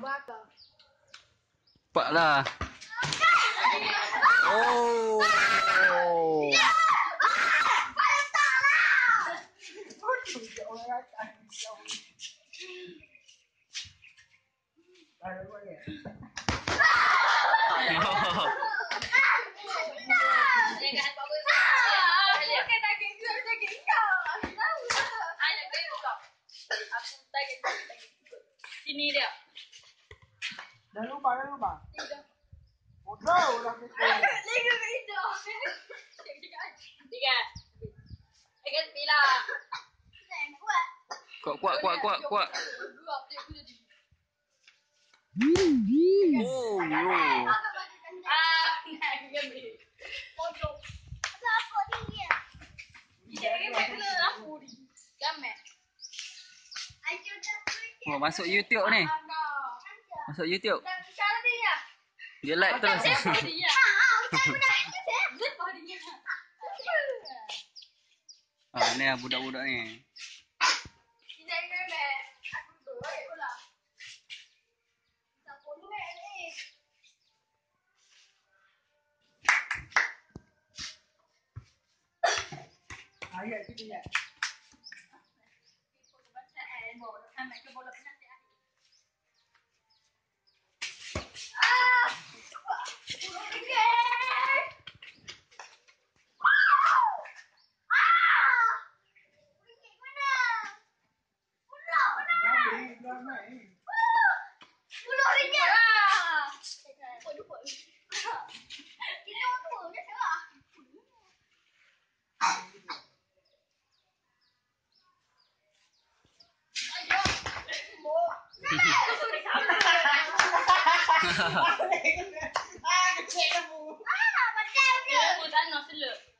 Pak lah. Oh. Sini dia. Dah lupa. Bodoh lah kita. Lagi video. Tiga. Tiga sembilan. Kuat. Oh, yo. Oh, masuk YouTube ni. Masuk YouTube. Dia like terus. Ah, ni budak-budak ni. Ayat kita ya. Kecil kamu. Macam mana? Aku tak nak seluk.